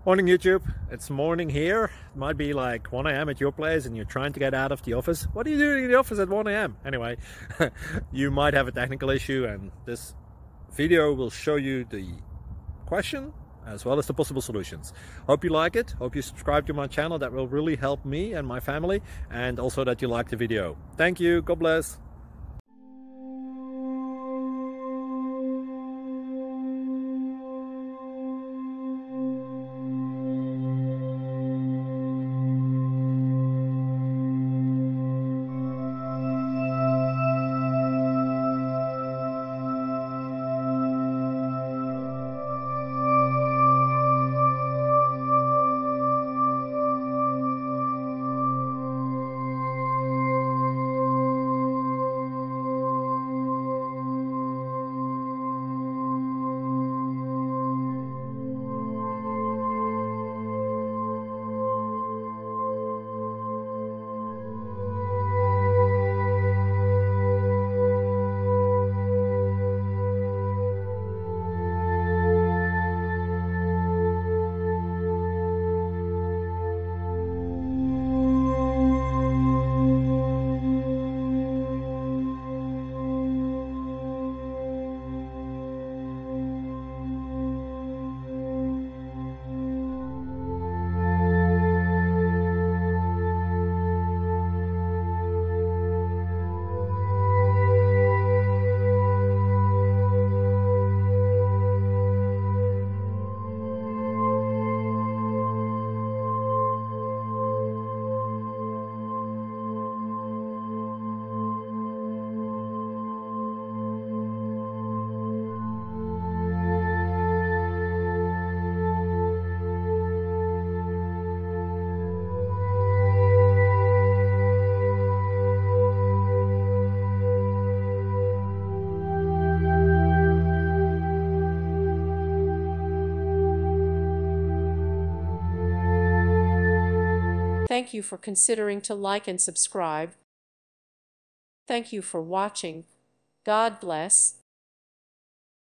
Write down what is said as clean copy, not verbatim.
Morning YouTube, it's morning here. It might be like 1 a.m. at your place and you're trying to get out of the office. What are you doing in the office at 1 a.m.? Anyway, you might have a technical issue and this video will show you the question as well as the possible solutions. Hope you like it, hope you subscribe to my channel. That will really help me and my family, and also that you like the video. Thank you, God bless. Thank you for considering to like and subscribe. Thank you for watching. God bless.